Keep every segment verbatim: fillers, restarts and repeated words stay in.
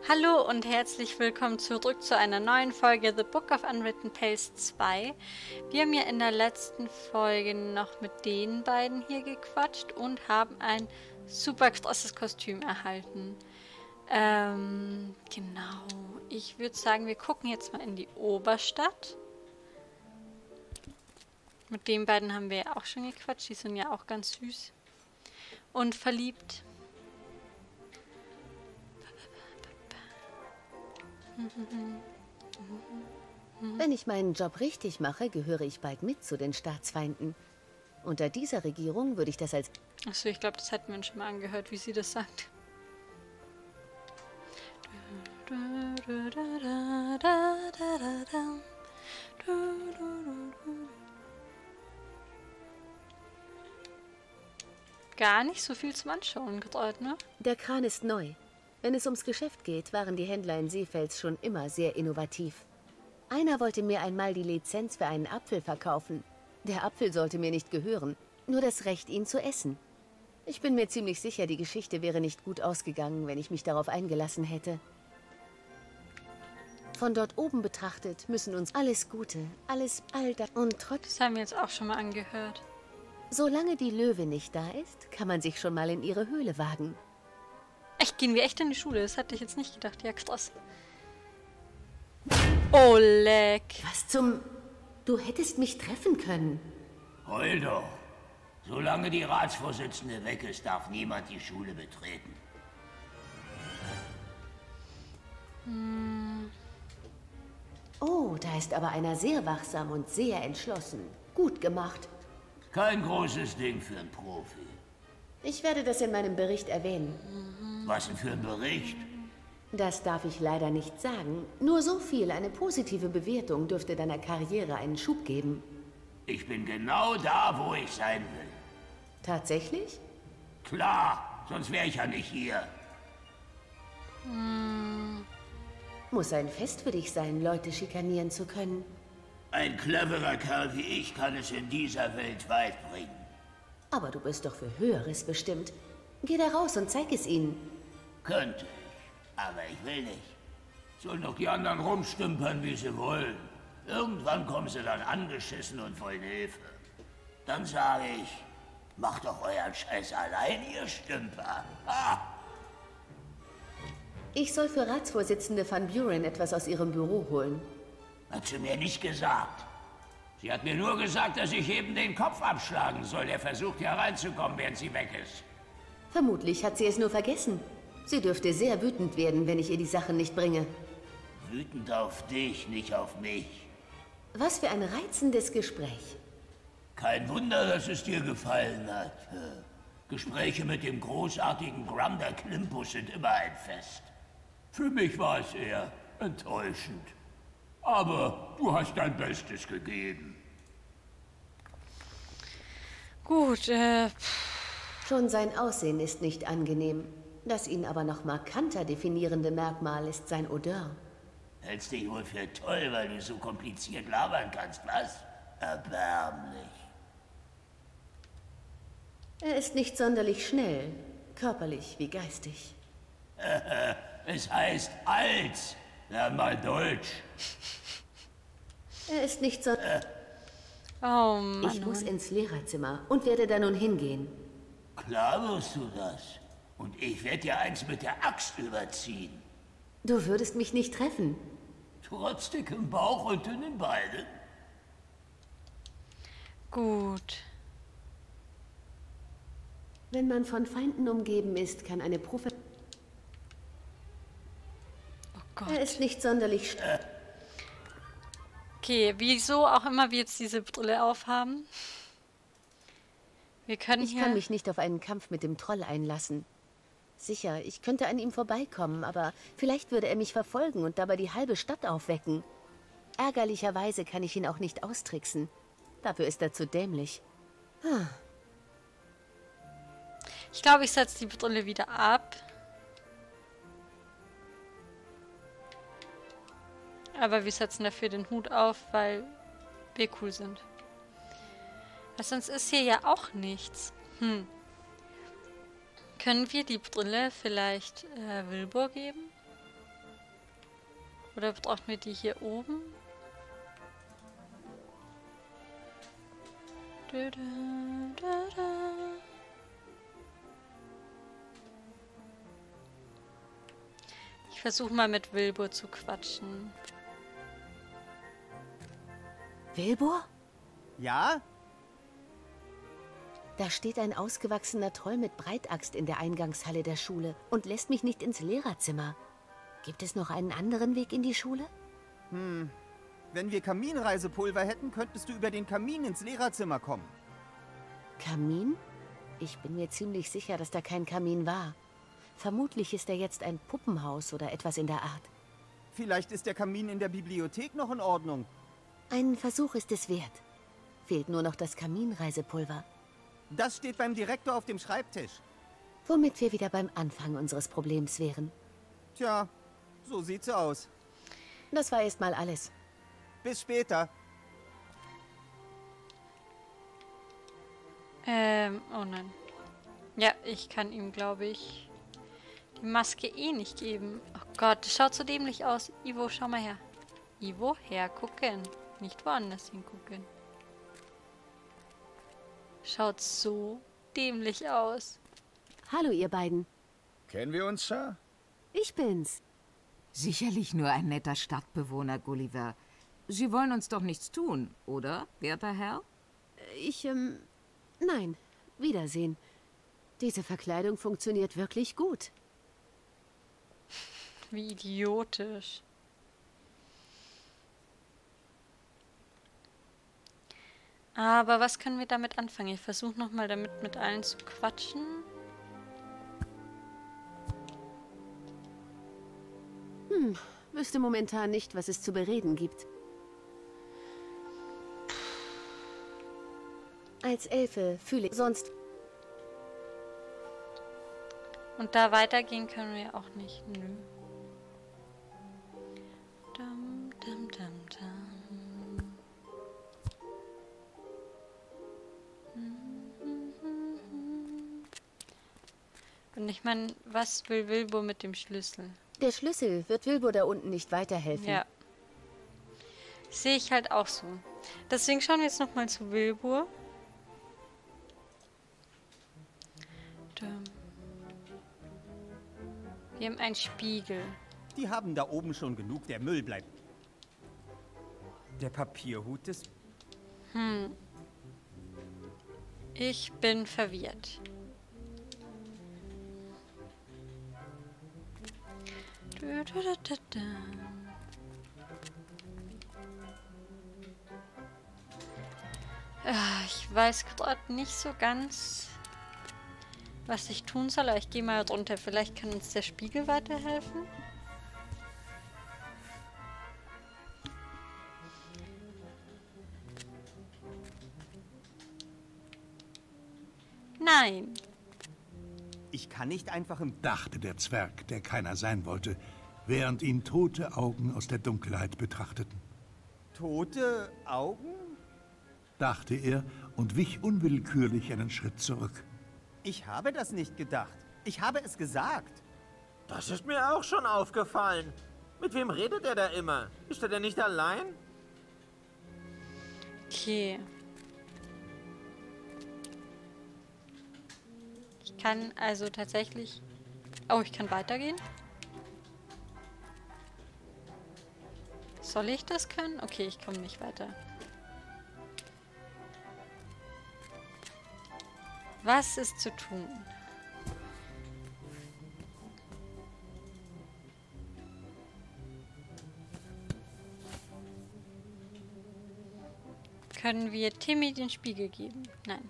Hallo und herzlich willkommen zurück zu einer neuen Folge The Book of Unwritten Tales zwei. Wir haben ja in der letzten Folge noch mit den beiden hier gequatscht und haben ein super krasses Kostüm erhalten. Ähm, genau. Ich würde sagen, wir gucken jetzt mal in die Oberstadt. Mit den beiden haben wir ja auch schon gequatscht. Die sind ja auch ganz süß und verliebt. Wenn ich meinen Job richtig mache, gehöre ich bald mit zu den Staatsfeinden. Unter dieser Regierung würde ich das als... Achso, ich glaube, das hatten wir uns schon mal angehört, wie sie das sagt. Gar nicht so viel zum Anschauen gerade, ne? Der Kran ist neu. Wenn es ums Geschäft geht, waren die Händler in Seefels schon immer sehr innovativ. Einer wollte mir einmal die Lizenz für einen Apfel verkaufen. Der Apfel sollte mir nicht gehören, nur das Recht, ihn zu essen. Ich bin mir ziemlich sicher, die Geschichte wäre nicht gut ausgegangen, wenn ich mich darauf eingelassen hätte. Von dort oben betrachtet müssen uns alles Gute, alles all das und trotz... Das haben wir jetzt auch schon mal angehört. Solange die Löwe nicht da ist, kann man sich schon mal in ihre Höhle wagen. Echt, gehen wir echt in die Schule? Das hatte ich jetzt nicht gedacht. Ja, krass. Oh, leck. Was zum... Du hättest mich treffen können. Heul doch. Solange die Ratsvorsitzende weg ist, darf niemand die Schule betreten. Hm. Oh, da ist aber einer sehr wachsam und sehr entschlossen. Gut gemacht. Kein großes Ding für einen Profi. Ich werde das in meinem Bericht erwähnen. Was denn für ein Bericht? Das darf ich leider nicht sagen. Nur so viel, eine positive Bewertung dürfte deiner Karriere einen Schub geben. Ich bin genau da, wo ich sein will. Tatsächlich? Klar, sonst wäre ich ja nicht hier. Hm. Muss ein Fest für dich sein, Leute schikanieren zu können. Ein cleverer Kerl wie ich kann es in dieser Welt weit bringen. Aber du bist doch für Höheres bestimmt. Geh da raus und zeig es ihnen. Könnte ich, aber ich will nicht. Sollen doch die anderen rumstümpern, wie sie wollen. Irgendwann kommen sie dann angeschissen und wollen Hilfe. Dann sage ich, macht doch euren Scheiß allein, ihr Stümper. Ha! Ich soll für Ratsvorsitzende Van Buren etwas aus ihrem Büro holen. Hat sie mir nicht gesagt. Sie hat mir nur gesagt, dass ich eben den Kopf abschlagen soll, der versucht hier reinzukommen, während sie weg ist. Vermutlich hat sie es nur vergessen. Sie dürfte sehr wütend werden, wenn ich ihr die Sachen nicht bringe. Wütend auf dich, nicht auf mich. Was für ein reizendes Gespräch. Kein Wunder, dass es dir gefallen hat. Gespräche mit dem großartigen Grunder Klimpus sind immer ein Fest. Für mich war es eher enttäuschend. Aber du hast dein Bestes gegeben. Gut, äh... Schon sein Aussehen ist nicht angenehm. Das ihn aber noch markanter definierende Merkmal ist sein Odeur. Hältst dich wohl für toll, weil du so kompliziert labern kannst, was? Erbärmlich. Er ist nicht sonderlich schnell, körperlich wie geistig. Es heißt alt. Lern mal Deutsch. Er ist nicht so... Oh Mann. Ich muss ins Lehrerzimmer und werde da nun hingehen. Klar wirst du das. Und ich werde dir eins mit der Axt überziehen. Du würdest mich nicht treffen. Trotz dickem Bauch und dünnen Beinen. Gut. Wenn man von Feinden umgeben ist, kann eine Profe... Oh Gott. Er ist nicht sonderlich... Äh. Okay, wieso auch immer wir jetzt diese Brille aufhaben? Wir können Ich hier... kann mich nicht auf einen Kampf mit dem Troll einlassen. Sicher, ich könnte an ihm vorbeikommen, aber vielleicht würde er mich verfolgen und dabei die halbe Stadt aufwecken. Ärgerlicherweise kann ich ihn auch nicht austricksen. Dafür ist er zu dämlich. Ah. Ich glaube, ich setze die Brille wieder ab. Aber wir setzen dafür den Hut auf, weil wir cool sind. Weil sonst ist hier ja auch nichts. Hm. Können wir die Brille vielleicht äh, Wilbur geben? Oder brauchen wir die hier oben? Da, da, da, da. Ich versuche mal mit Wilbur zu quatschen. Wilbur? Ja? Da steht ein ausgewachsener Troll mit Breitaxt in der Eingangshalle der Schule und lässt mich nicht ins Lehrerzimmer. Gibt es noch einen anderen Weg in die Schule? Hm. Wenn wir Kaminreisepulver hätten, könntest du über den Kamin ins Lehrerzimmer kommen. Kamin? Ich bin mir ziemlich sicher, dass da kein Kamin war. Vermutlich ist er jetzt ein Puppenhaus oder etwas in der Art. Vielleicht ist der Kamin in der Bibliothek noch in Ordnung. Ein Versuch ist es wert. Fehlt nur noch das Kaminreisepulver. Das steht beim Direktor auf dem Schreibtisch. Womit wir wieder beim Anfang unseres Problems wären. Tja, so sieht's aus. Das war erstmal alles. Bis später. Ähm, oh nein. Ja, ich kann ihm, glaube ich, die Maske eh nicht geben. Oh Gott, das schaut so dämlich aus. Ivo, schau mal her. Ivo, hergucken. Nicht woanders hingucken. Schaut so dämlich aus. Hallo, ihr beiden. Kennen wir uns, Sir? Ich bin's. Sicherlich nur ein netter Stadtbewohner, Gulliver. Sie wollen uns doch nichts tun, oder, werter Herr? Ich, ähm... Nein. Wiedersehen. Diese Verkleidung funktioniert wirklich gut. Wie idiotisch. Aber was können wir damit anfangen? Ich versuche nochmal damit mit allen zu quatschen. Hm, wüsste momentan nicht, was es zu bereden gibt. Als Elfe fühle ich sonst... Und da weitergehen können wir auch nicht. Nö. Dum, dum, dum, dum. Und ich meine, was will Wilbur mit dem Schlüssel? Der Schlüssel wird Wilbur da unten nicht weiterhelfen. Ja. Sehe ich halt auch so. Deswegen schauen wir jetzt nochmal zu Wilbur. Dum. Wir haben einen Spiegel. Die haben da oben schon genug, der Müll bleibt. Der Papierhut ist... Hm. Ich bin verwirrt. Du, du, du, du, du. Ah, ich weiß gerade nicht so ganz, was ich tun soll, aber ich gehe mal runter. Vielleicht kann uns der Spiegel weiterhelfen. Nein. Ich kann nicht einfach im... dachte der Zwerg, der keiner sein wollte, während ihn tote Augen aus der Dunkelheit betrachteten. Tote Augen? Dachte er und wich unwillkürlich einen Schritt zurück. Ich habe das nicht gedacht. Ich habe es gesagt. Das ist mir auch schon aufgefallen. Mit wem redet er da immer? Ist er denn nicht allein? Okay. Ich kann also tatsächlich... Oh, ich kann weitergehen? Soll ich das können? Okay, ich komme nicht weiter. Was ist zu tun? Können wir Timmy den Spiegel geben? Nein.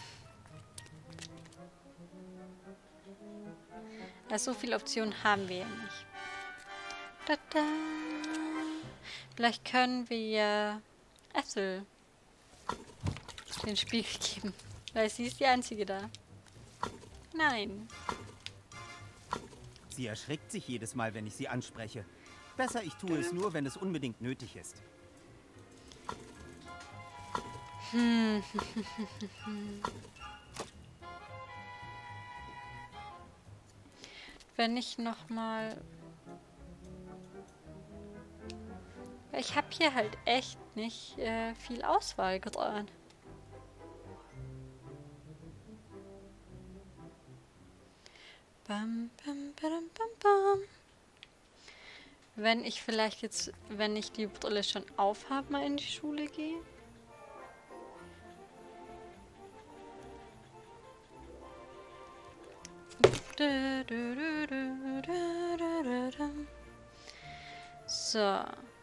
Also so viele Optionen haben wir ja nicht. Da, da. Vielleicht können wir Ethel den Spiegel geben. Weil sie ist die Einzige da. Nein. Sie erschrickt sich jedes Mal, wenn ich sie anspreche. Besser, ich tue es nur, wenn es unbedingt nötig ist. Hm. Wenn ich noch mal... Ich habe hier halt echt nicht äh, viel Auswahl gerade. Bam, bam, bam, bam, bam. Wenn ich vielleicht jetzt, wenn ich die Brille schon aufhabe, mal in die Schule gehe. So.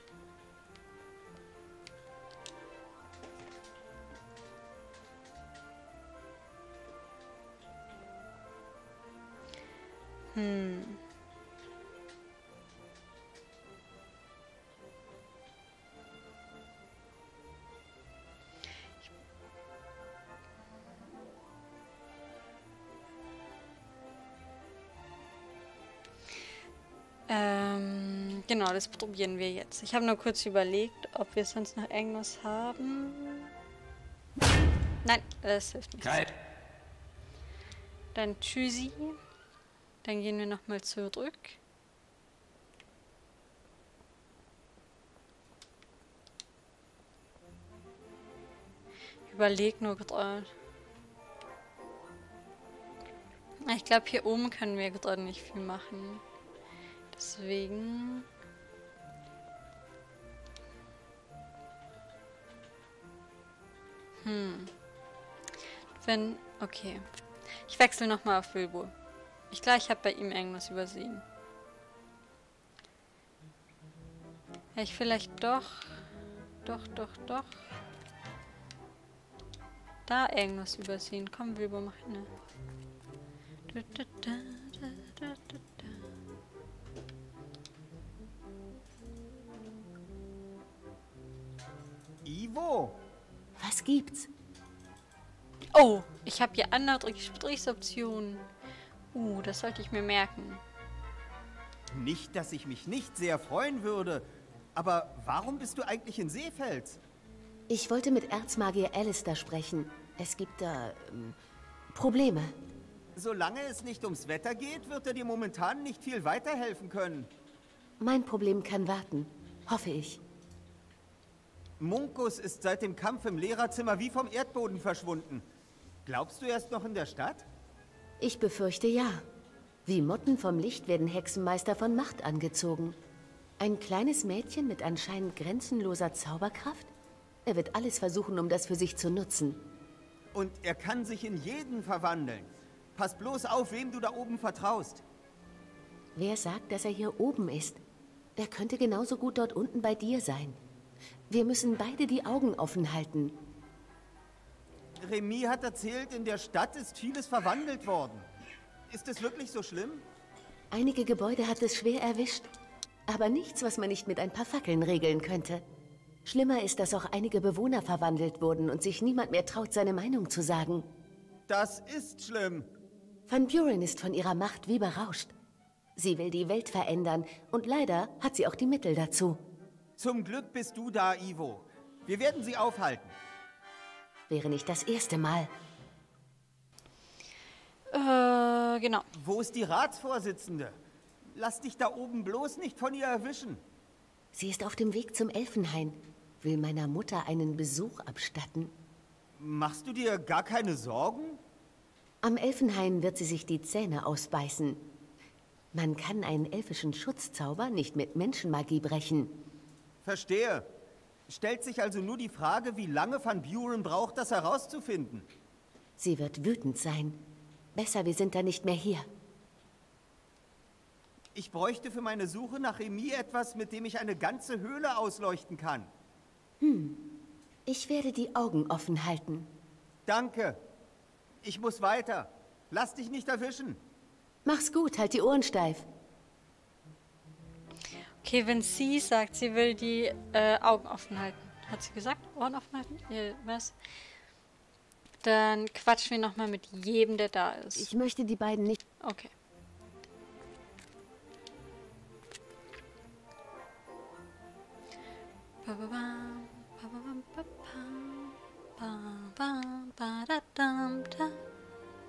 Hm. Ähm, genau, das probieren wir jetzt. Ich habe nur kurz überlegt, ob wir sonst noch irgendwas haben. Nein, das hilft nicht. Kein. Dann tschüssi. Dann gehen wir nochmal zurück. Ich überleg nur gerade. Ich glaube, hier oben können wir gerade nicht viel machen. Deswegen... Hm. Wenn... Okay. Ich wechsle nochmal auf Bilbo. Ich glaube, ich habe bei ihm irgendwas übersehen. Ja, ich vielleicht doch... Doch, doch, doch... Da irgendwas übersehen. Komm, Bilbo, mach ne. Da, da, da, da, da, da, da. Ivo! Was gibt's? Oh, ich habe hier andere Gesprächsoptionen. Uh, das sollte ich mir merken. Nicht, dass ich mich nicht sehr freuen würde, aber warum bist du eigentlich in Seefels? Ich wollte mit Erzmagier Alistair sprechen. Es gibt da ähm, Probleme. Solange es nicht ums Wetter geht, wird er dir momentan nicht viel weiterhelfen können. Mein Problem kann warten. Hoffe ich. Munkus ist seit dem Kampf im Lehrerzimmer wie vom Erdboden verschwunden. Glaubst du, er ist noch in der Stadt? Ich befürchte ja. Wie Motten vom Licht werden Hexenmeister von Macht angezogen. Ein kleines Mädchen mit anscheinend grenzenloser Zauberkraft? Er wird alles versuchen, um das für sich zu nutzen. Und er kann sich in jeden verwandeln. Pass bloß auf, wem du da oben vertraust. Wer sagt, dass er hier oben ist? Er könnte genauso gut dort unten bei dir sein. Wir müssen beide die Augen offen halten. Remy hat erzählt, in der Stadt ist vieles verwandelt worden. Ist es wirklich so schlimm? Einige Gebäude hat es schwer erwischt. Aber nichts, was man nicht mit ein paar Fackeln regeln könnte. Schlimmer ist, dass auch einige Bewohner verwandelt wurden und sich niemand mehr traut, seine Meinung zu sagen. Das ist schlimm. Van Buren ist von ihrer Macht wie berauscht. Sie will die Welt verändern und leider hat sie auch die Mittel dazu. Zum Glück bist du da, Ivo. Wir werden sie aufhalten. Wäre nicht das erste Mal. Äh, genau. Wo ist die Ratsvorsitzende? Lass dich da oben bloß nicht von ihr erwischen. Sie ist auf dem Weg zum Elfenhain, will meiner Mutter einen Besuch abstatten. Machst du dir gar keine Sorgen? Am Elfenhain wird sie sich die Zähne ausbeißen. Man kann einen elfischen Schutzzauber nicht mit Menschenmagie brechen. Verstehe. Stellt sich also nur die Frage, wie lange Van Buren braucht, das herauszufinden. Sie wird wütend sein. Besser, wir sind da nicht mehr hier. Ich bräuchte für meine Suche nach Remy etwas, mit dem ich eine ganze Höhle ausleuchten kann. Hm. Ich werde die Augen offen halten. Danke. Ich muss weiter. Lass dich nicht erwischen. Mach's gut, halt die Ohren steif. Okay, wenn sie sagt, sie will die äh, Augen offen halten. Hat sie gesagt? Ohren offen halten? Ja, was? Dann quatschen wir nochmal mit jedem, der da ist. Ich möchte die beiden nicht... Okay.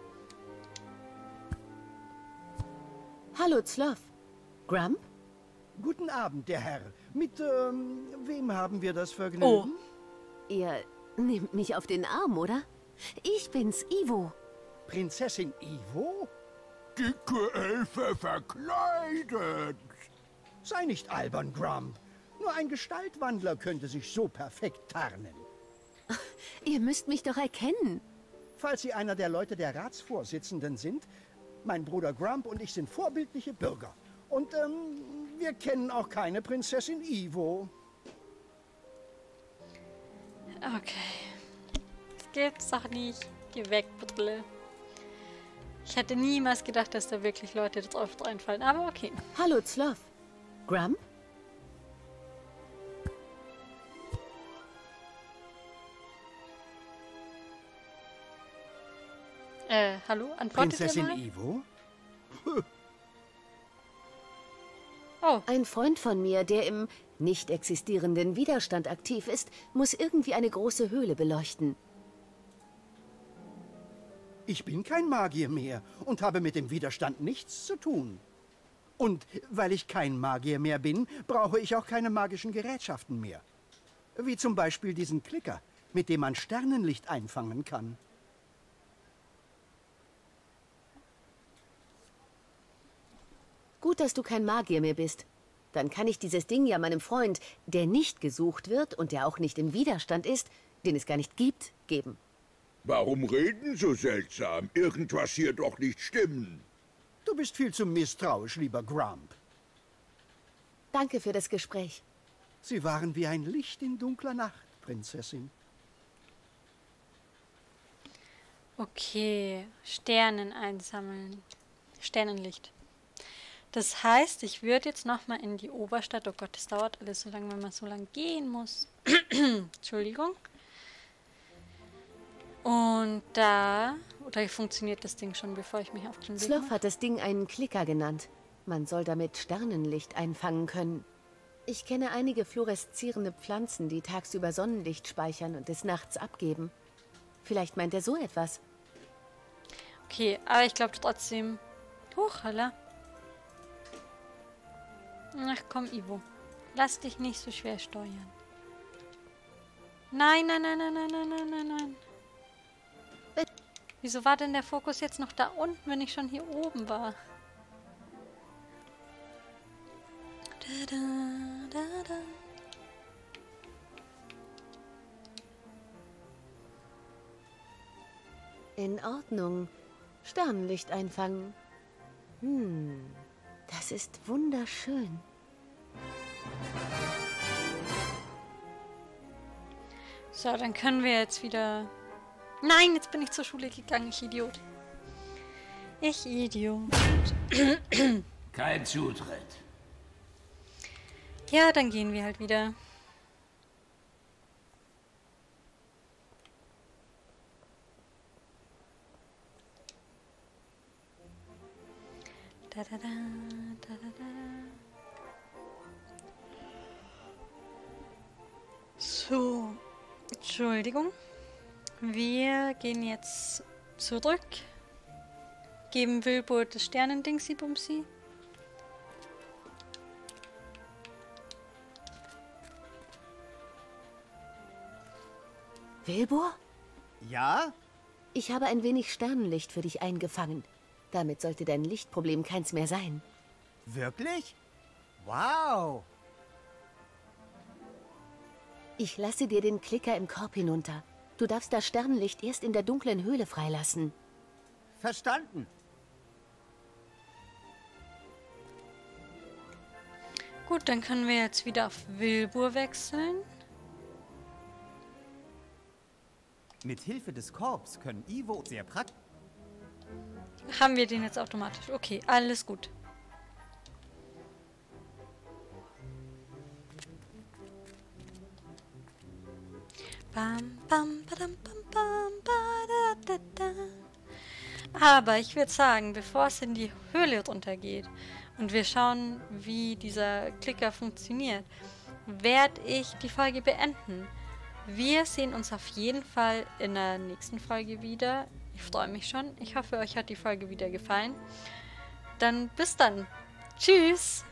Hallo, Zloff. Grump? Guten Abend, der Herr. Mit, ähm, wem haben wir das Vergnügen? Oh. Ihr nehmt mich auf den Arm, oder? Ich bin's, Ivo. Prinzessin Ivo? Dicke Elfe verkleidet. Sei nicht albern, Grump. Nur ein Gestaltwandler könnte sich so perfekt tarnen. Ihr müsst mich doch erkennen. Falls Sie einer der Leute der Ratsvorsitzenden sind, mein Bruder Grump und ich sind vorbildliche Bürger. Und, ähm, wir kennen auch keine Prinzessin Ivo. Okay. Das gibt's doch nicht. Geh weg, bitte. Ich hätte niemals gedacht, dass da wirklich Leute drauf reinfallen, aber okay. Hallo, Zloff. Grump? Äh, hallo? Antwortet Prinzessin ihr mal? Ivo? Oh. Ein Freund von mir, der im nicht existierenden Widerstand aktiv ist, muss irgendwie eine große Höhle beleuchten. Ich bin kein Magier mehr und habe mit dem Widerstand nichts zu tun. Und weil ich kein Magier mehr bin, brauche ich auch keine magischen Gerätschaften mehr. Wie zum Beispiel diesen Klicker, mit dem man Sternenlicht einfangen kann. Gut, dass du kein Magier mehr bist. Dann kann ich dieses Ding ja meinem Freund, der nicht gesucht wird und der auch nicht im Widerstand ist, den es gar nicht gibt, geben. Warum reden so seltsam? Irgendwas hier doch nicht stimmen. Du bist viel zu misstrauisch, lieber Grump. Danke für das Gespräch. Sie waren wie ein Licht in dunkler Nacht, Prinzessin. Okay. Sternen einsammeln. Sternenlicht. Das heißt, ich würde jetzt nochmal in die Oberstadt. Oh Gott, das dauert alles so lange, wenn man so lange gehen muss. Entschuldigung. Und da... Oder funktioniert das Ding schon, bevor ich mich auf den Weg Zloff mache? hat das Ding einen Klicker genannt. Man soll damit Sternenlicht einfangen können. Ich kenne einige fluoreszierende Pflanzen, die tagsüber Sonnenlicht speichern und es nachts abgeben. Vielleicht meint er so etwas. Okay, aber ich glaube trotzdem... Hochhaller. Ach komm, Ivo. Lass dich nicht so schwer steuern. Nein, nein, nein, nein, nein, nein, nein, nein, nein. Wieso war denn der Fokus jetzt noch da unten, wenn ich schon hier oben war? Da, da, da, da. In Ordnung. Sternenlicht einfangen. Hm, das ist wunderschön. So, dann können wir jetzt wieder... Nein, jetzt bin ich zur Schule gegangen, ich Idiot. Ich Idiot. Kein Zutritt. Ja, dann gehen wir halt wieder. Da, da, da, da, da, da. So, Entschuldigung. Wir gehen jetzt zurück. Geben Wilbur das Sternendingsi-Bumsi. Wilbur? Ja? Ich habe ein wenig Sternenlicht für dich eingefangen. Damit sollte dein Lichtproblem keins mehr sein. Wirklich? Wow! Ich lasse dir den Klicker im Korb hinunter. Du darfst das Sternenlicht erst in der dunklen Höhle freilassen. Verstanden. Gut, dann können wir jetzt wieder auf Wilbur wechseln. Mit Hilfe des Korbs können Ivo sehr praktisch... Haben wir den jetzt automatisch? Okay, alles gut. Bam, bam, badam, bam, bam, badadada. Aber ich würde sagen, bevor es in die Höhle runtergeht und wir schauen, wie dieser Klicker funktioniert, werde ich die Folge beenden. Wir sehen uns auf jeden Fall in der nächsten Folge wieder. Ich freue mich schon. Ich hoffe, euch hat die Folge wieder gefallen. Dann bis dann. Tschüss.